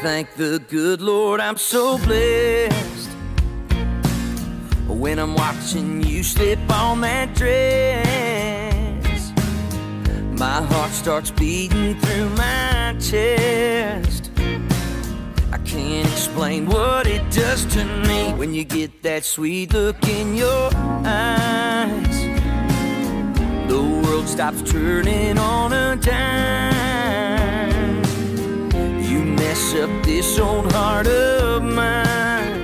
thank the good Lord I'm so blessed. When I'm watching you slip on that dress, my heart starts beating through my chest. I can't explain what it does to me when you get that sweet look in your eyes. The world stops turning on a dime. You mess up this old heart of mine.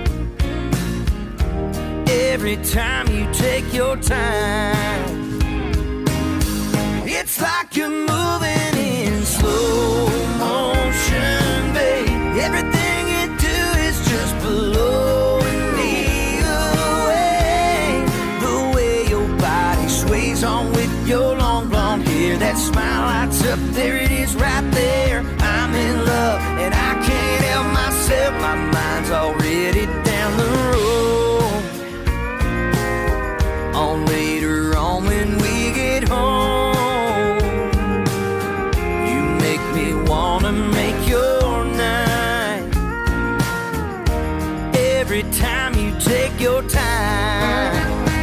Every time you take your time, it's like you're moving in slow motion, babe. Everything you do is just blowing me away. The way your body sways on with your long blonde hair, that smile lights up, there it is right there. I'm in love and I can't help myself. My mind's already down the road. On later on when we get home, you make me wanna make your night. Every time you take your time.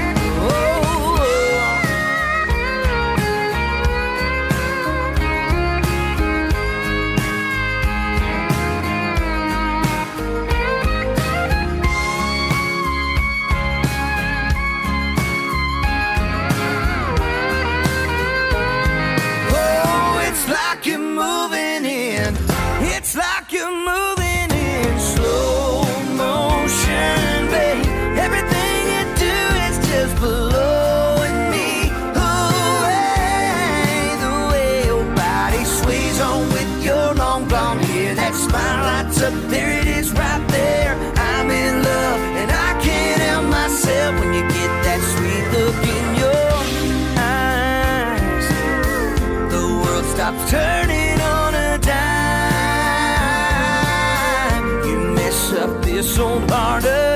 It's like you're moving in slow motion, babe. Everything you do is just blowing me away. The way your body sways on with your long blonde hair, that smile lights up, there it is right there. I'm in love and I can't help myself when you get that sweet look in your eyes. The world stops turning on a dime. Up this old heart of